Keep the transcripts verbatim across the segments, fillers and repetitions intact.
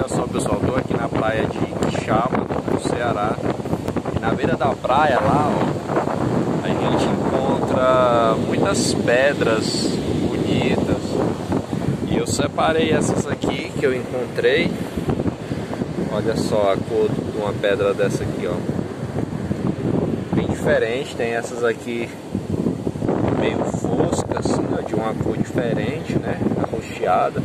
Olha só, pessoal, estou aqui na praia de Quixaba, no Ceará. E na beira da praia lá, ó, a gente encontra muitas pedras bonitas. E eu separei essas aqui que eu encontrei. Olha só a cor de uma pedra dessa aqui, ó. Bem diferente, tem essas aqui meio foscas, assim, ó, de uma cor diferente, né? Arroxeada.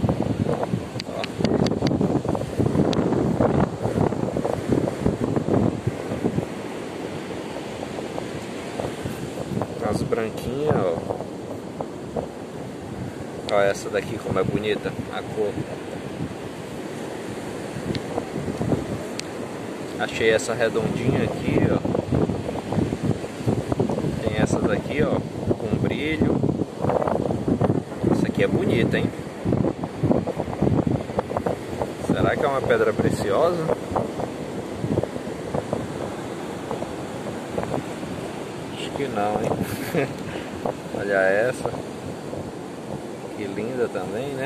As branquinhas, ó. Olha essa daqui como é bonita a cor. Achei essa redondinha aqui, ó. Tem essa daqui, ó, com brilho. Essa aqui é bonita, hein? Será que é uma pedra preciosa? Acho que não, hein? Olha essa. Que linda também, né?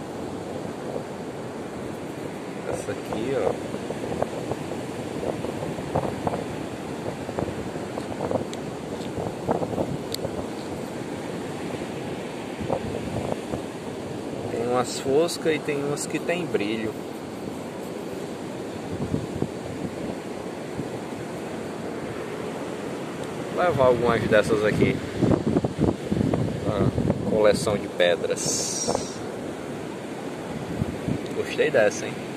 Essa aqui, ó. Tem umas foscas e tem umas que tem brilho. Vou levar algumas dessas aqui. Coleção de pedras. Gostei dessa, hein?